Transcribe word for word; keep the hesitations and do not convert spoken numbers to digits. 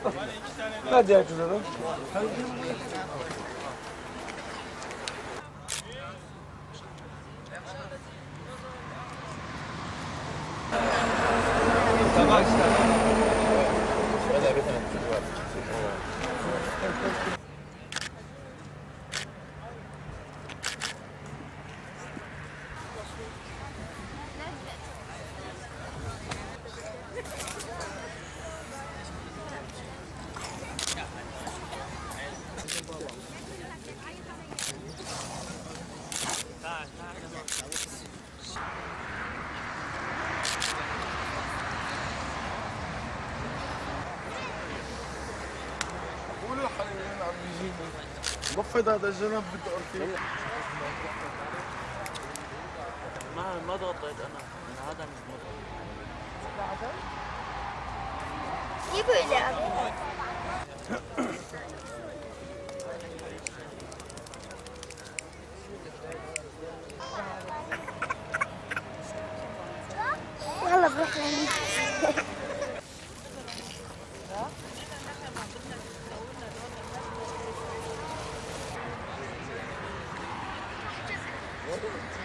Hadi açılalım. Tamam işte. نفض هذا الجنب بدي أركي ما ما ضغطت انا من هذا مش مضغط. Niye böyle abi? Valla bırakmayın. What is it?